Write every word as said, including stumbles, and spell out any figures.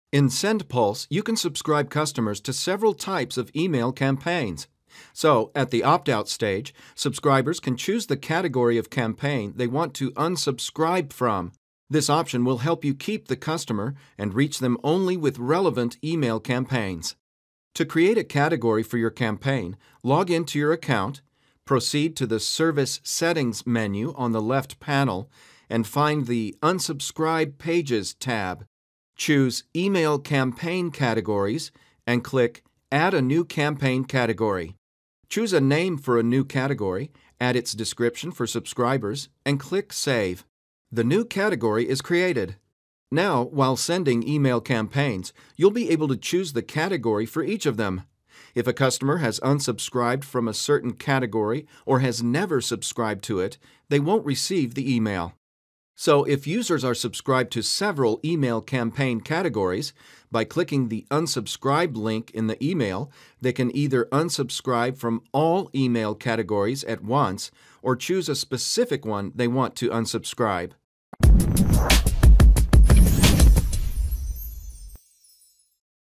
In SendPulse, you can subscribe customers to several types of email campaigns. So, at the opt-out stage, subscribers can choose the category of campaign they want to unsubscribe from. This option will help you keep the customer and reach them only with relevant email campaigns. To create a category for your campaign, log into your account, proceed to the Service Settings menu on the left panel, and find the Unsubscribe Pages tab. Choose Email Campaign Categories and click Add a new campaign category. Choose a name for a new category, add its description for subscribers, and click Save. The new category is created. Now, while sending email campaigns, you'll be able to choose the category for each of them. If a customer has unsubscribed from a certain category or has never subscribed to it, they won't receive the email. So, if users are subscribed to several email campaign categories, by clicking the Unsubscribe link in the email, they can either unsubscribe from all email categories at once or choose a specific one they want to unsubscribe.